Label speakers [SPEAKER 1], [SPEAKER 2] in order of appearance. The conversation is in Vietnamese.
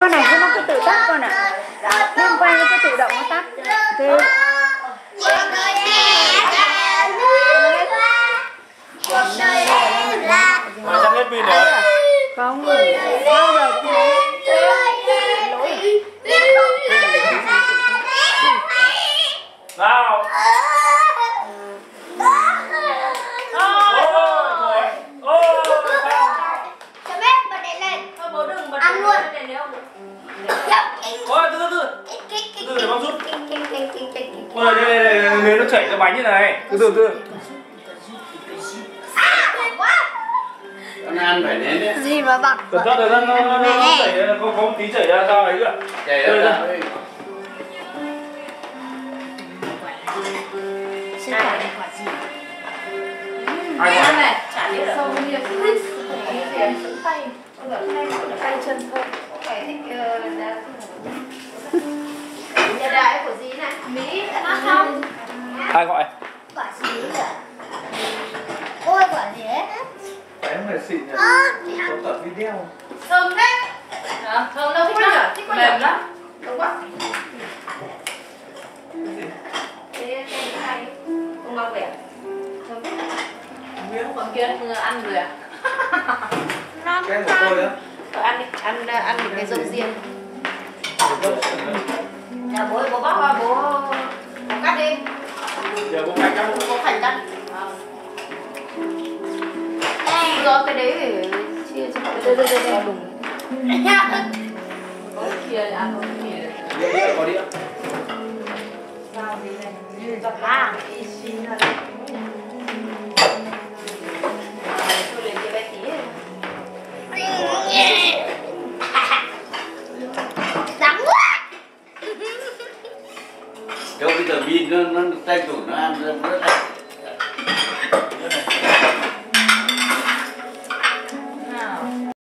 [SPEAKER 1] Con này nó cứ tự tắt con ạ. Nên quay nó cứ tự động nó tắt. Thế.
[SPEAKER 2] Mà sắp hết pin rồi.
[SPEAKER 1] Không, bao giờ cũng thế.
[SPEAKER 2] Nào.
[SPEAKER 3] Ăn luôn.
[SPEAKER 2] Ôi, từ để bác giúp. Ôi, đây nó chảy ra bánh như này. Từ.
[SPEAKER 4] Con ăn phải đến đấy.
[SPEAKER 1] Gì mà bạc.
[SPEAKER 2] Cẩn thận nó chảy, có một tí chảy ra sao ấy kìa.
[SPEAKER 4] Chảy ra.
[SPEAKER 2] Ai gọi
[SPEAKER 3] này, chả biết sâu như tay. Tay chân thôi. Phải thích nhà đại của gì này? Mỹ nó không?
[SPEAKER 2] ai gọi?
[SPEAKER 3] Quả gì nữa? Ôi quả gì đấy?
[SPEAKER 4] Em phải xịn nhỉ? Có tập video.
[SPEAKER 3] Thơm đấy. Thơm đâu thích lắm. Thích quá mềm lắm. Đúng quá. Thế này không ngon vẻ. Thơm đấy. Miếng còn kia ăn rồi à?
[SPEAKER 4] Cái của tôi á.
[SPEAKER 3] Thôi ăn đi, ăn những cái rau riêng. Nhà bố bóc bố cắt đi.
[SPEAKER 2] Giờ bố cắt cắt.
[SPEAKER 3] Bố phải cắt. Rồi cái đấy phải chia cho mọi người. Đây đùng. Có kia là ăn có kia.
[SPEAKER 2] Đĩa có đĩa.
[SPEAKER 3] Sao thế này? Như cho ba. Tôi lấy cái bé tí. Đắng quá.
[SPEAKER 4] Đâu bây giờ pin nó tay chủ nó ăn rất là